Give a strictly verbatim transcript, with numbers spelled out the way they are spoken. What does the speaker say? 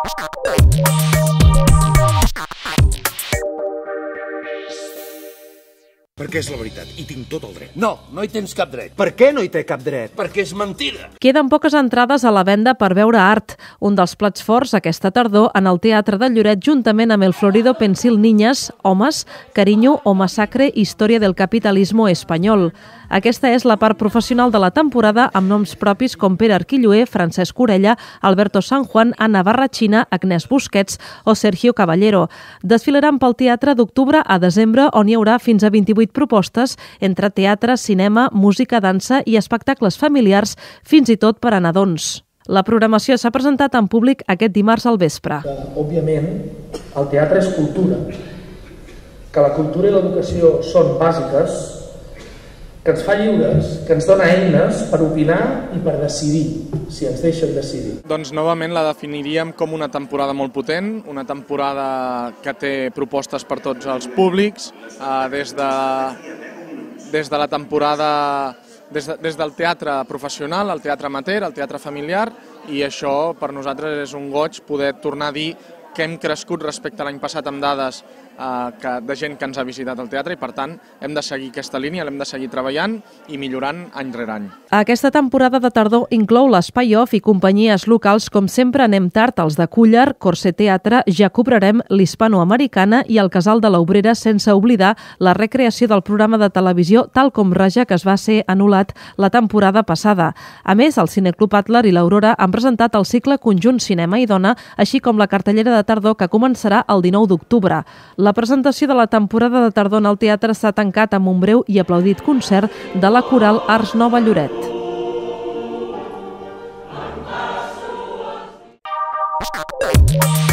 Perquè és la veritat, i tinc tot el dret. No, no hi tens cap dret. Per què no hi té cap dret? Perquè és mentida. Queden poques entrades a la venda per veure art, un dels plats forts aquesta tardor en el Teatre de Lloret juntament amb el Florido Pensil Niñas, Homes, Cariño o Massacre, Història del capitalismo espanyol. Aquesta és la part professional de la temporada amb noms propis com Pere Arquilloé, Francesc Orella, Alberto San Juan, Anna Barratxina, Agnès Busquets o Sergio Caballero. Desfilaran pel teatre d'octubre a desembre on hi haurà fins a vint-i-vuit propostes entre teatre, cinema, música, dansa i espectacles familiars, fins i tot per a nadons. La programació s'ha presentat en públic aquest dimarts al vespre. Òbviament, el teatre és cultura, que la cultura i l'educació són bàsiques, que ens fa lliures, que ens dona eines per opinar i per decidir, si ens deixen decidir. Doncs novament la definiríem com una temporada molt potent, una temporada que té propostes per tots els públics, eh, des de, des de la temporada, des, de, des del teatre professional, el teatre amateur, el teatre familiar, i això per nosaltres és un goig poder tornar a dir que hem crescut respecte a l'any passat amb dades eh, que, de gent que ens ha visitat al teatre i per tant hem de seguir aquesta línia, l'hem de seguir treballant i millorant any rere any. Aquesta temporada de tardor inclou l'Espai Off i companyies locals com Sempre anem tard, els de Cúller, Corset Teatre, Ja cobrarem, l'Hispanoamericana i el Casal de l'Obrera, sense oblidar la recreació del programa de televisió Tal com raja que es va ser anul·lat la temporada passada. A més, el Cineclub Atler i l'Aurora han presentat el cicle Conjunt Cinema i Dona, així com la cartellera de tardor que començarà el dinou d'octubre. La presentació de la temporada de tardor en el teatre s'ha tancat amb un breu i aplaudit concert de la coral Ars Nova Lloret. Thank you.